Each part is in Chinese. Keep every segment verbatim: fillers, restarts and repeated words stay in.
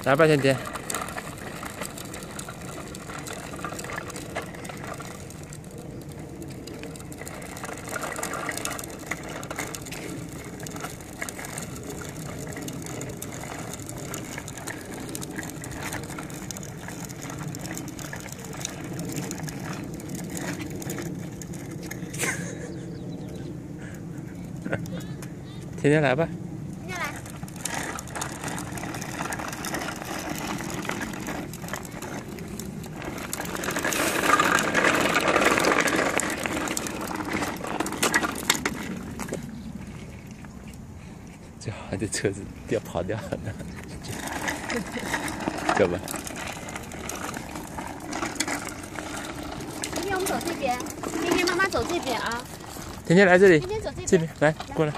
来吧，甜甜。甜甜来吧。 最好这车子要跑掉了，走吧。 今天我们走这边，今天妈妈走这边啊。 甜甜来这里， 甜甜走这边， 这边来过来。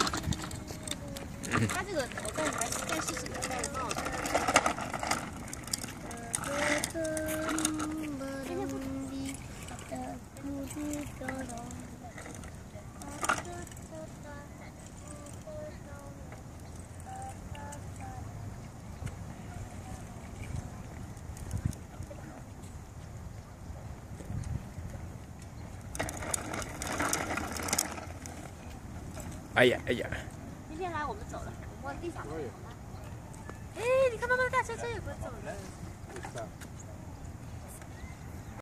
它这个我再来再试试戴的帽子。甜甜不。 哎呀哎呀！ 今天来我们走了，我摸地上。哎，你看妈妈的大车车也不会走了。